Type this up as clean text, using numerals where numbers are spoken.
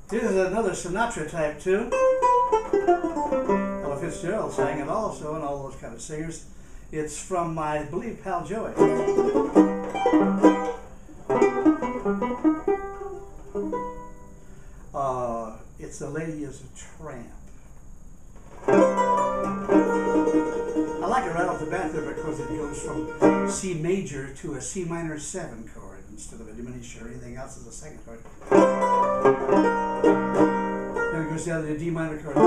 This is another Sinatra type tune. Ella Fitzgerald sang it also, and all those kind of singers. It's from, I believe, Pal Joey. It's The Lady Is A Tramp. I like it right off the bat there because it goes from C major to a C minor 7 chord instead of a diminished or anything else as a second chord. Then it goes down to the D minor chord.